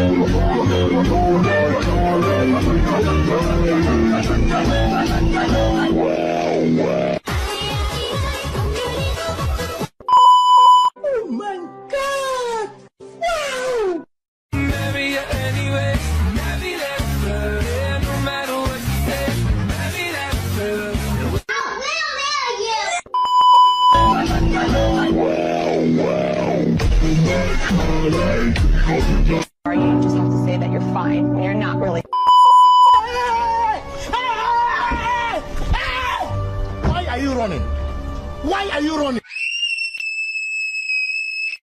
Oh my God! Wow! Maybe anyway, maybe that's love. Yeah, no matter what you say, maybe that's love. Or you just have to say that you're fine when you're not really. Why are you running? Why are you running?